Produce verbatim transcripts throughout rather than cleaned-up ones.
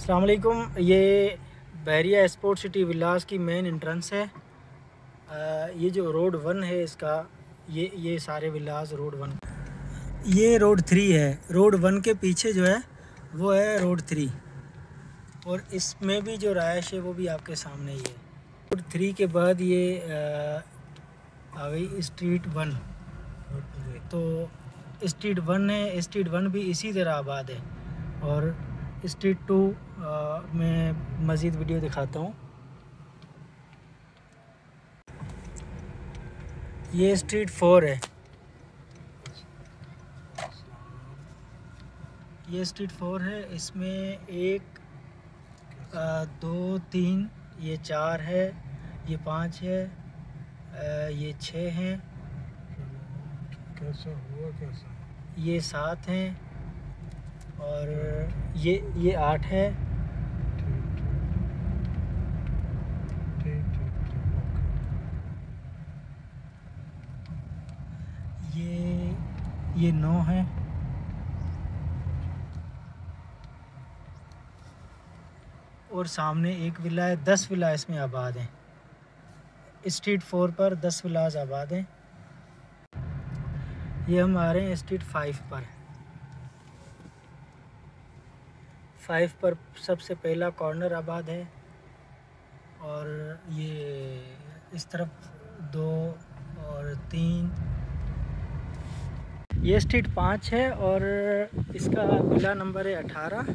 अस्सलाम वालेकुम। ये बहरिया स्पोर्ट सिटी विलास की मेन एंट्रेंस है। आ, ये जो रोड वन है इसका, ये ये सारे विलास रोड वन, ये रोड थ्री है। रोड वन के पीछे जो है वो है रोड थ्री, और इसमें भी जो रहायश है वो भी आपके सामने ही है। रोड थ्री के बाद ये आ गई स्ट्रीट वन। तो स्ट्रीट वन है, स्ट्रीट वन भी इसी तरह आबाद है। और स्ट्रीट टू में मज़ीद वीडियो दिखाता हूँ। ये स्ट्रीट फोर है, ये स्ट्रीट फोर है। इसमें एक आ, दो तीन, ये चार है, ये पाँच है, आ, ये छः हैं, कैसा हुआ कैसा, ये सात हैं, और ये ये आठ है। ठीक ठीक ठीक ठीक ओके। ये ये नौ है, और सामने एक विला है। दस विला इसमें आबाद हैं। स्ट्रीट फोर पर दस विलास आबाद हैं। ये हम आ रहे हैं स्ट्रीट फाइव पर। फाइव पर सबसे पहला कॉर्नर आबाद है, और ये इस तरफ दो और तीन। ये स्ट्रीट पाँच है, और इसका विला नंबर है अठारह।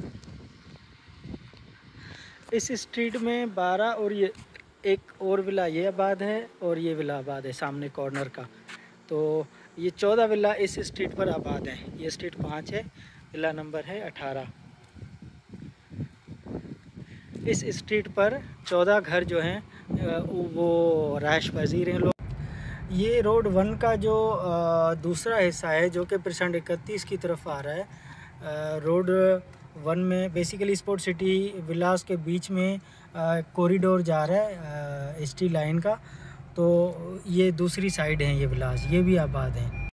इस स्ट्रीट में बारह, और ये एक और विला ये आबाद है, और ये विला आबाद है सामने कॉर्नर का। तो ये चौदह विला इस स्ट्रीट पर आबाद हैं। ये स्ट्रीट पाँच है, विला नंबर है अठारह। इस स्ट्रीट पर चौदह घर जो हैं वो रहायश पजीर हैं लोग। ये रोड वन का जो दूसरा हिस्सा है, जो कि परसेंट इकतीस की तरफ आ रहा है। रोड वन में बेसिकली स्पोर्ट सिटी विलास के बीच में कॉरिडोर जा रहा है एस टी लाइन का। तो ये दूसरी साइड है ये विलास, ये भी आबाद हैं।